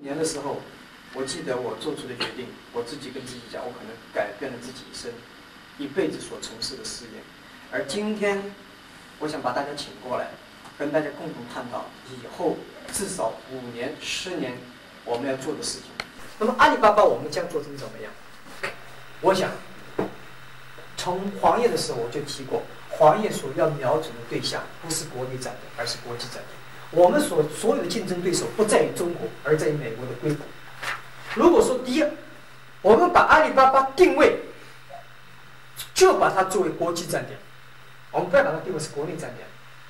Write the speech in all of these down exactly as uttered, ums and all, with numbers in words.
年的时候，我记得我做出的决定，我自己跟自己讲，我可能改变了自己一生一辈子所从事的事业。而今天，我想把大家请过来，跟大家共同探讨以后至少五年、十年我们要做的事情。那么阿里巴巴我们将做成怎么样？我想，从黄页的时候我就提过，黄页所要瞄准的对象不是国内战略，而是国际战略。我们所所有的竞争对手不在于中国，而在于美国的硅谷。如果说第一，我们把阿里巴巴定位，就把它作为国际战略，我们不要把它定位是国内战略。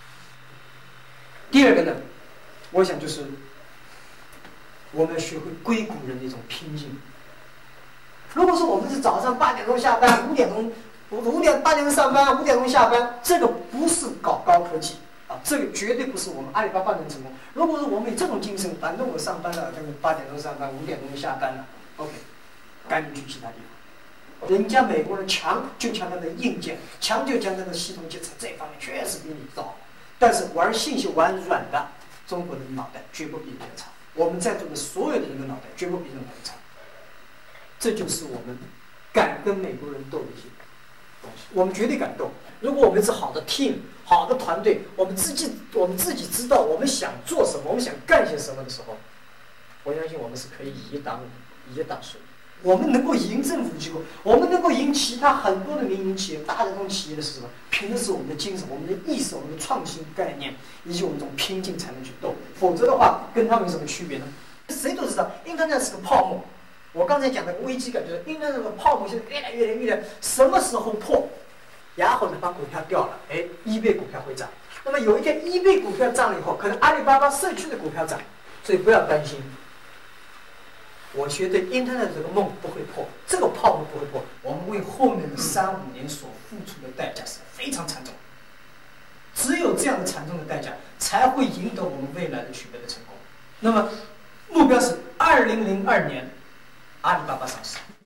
第二个呢，我想就是我们要学会硅谷人的一种拼劲。如果说我们是早上八点钟下班，五点钟五点八点钟上班，五点钟下班，这个不是搞高科技啊，这个绝对不是我们阿里巴巴能成功。如果说我们有这种精神，反正我上班了，就是八点钟上班，五点钟下班了 ，OK， 赶紧去其他地方。人家美国人强就强在那硬件，强就强在那系统建设，这方面确实比你早。但是玩信息玩软的，中国人的脑袋绝不比人家差。我们在座的所有的人的脑袋绝不比任何人差。这就是我们敢跟美国人斗的一些东西，我们绝对敢斗。如果我们是好的 team、好的团队，我们自己我们自己知道我们想做什么，我们想干些什么的时候，我相信我们是可以以一当以一当十。我们能够赢政府机构，我们能够赢其他很多的民营企业、大的这种企业的是什么？凭的是我们的精神、我们的意识、我们的创新概念，以及我们这种拼劲才能去斗。否则的话，跟他们有什么区别呢？谁都知道 ，Internet 是个泡沫。我刚才讲的危机感就是 Internet 的泡沫现在越来越来越来，什么时候破？然后呢，把股票掉了，哎，eBay股票会涨。那么有一天 eBay 股票涨了以后，可能阿里巴巴社区的股票涨，所以不要担心。我觉得 Internet 这个梦不会破，这个泡沫不会破。我们为后面的三五年所付出的代价是非常惨重。只有这样的惨重的代价，才会赢得我们未来的取得的成功。那么，目标是二零零二年，阿里巴巴上市。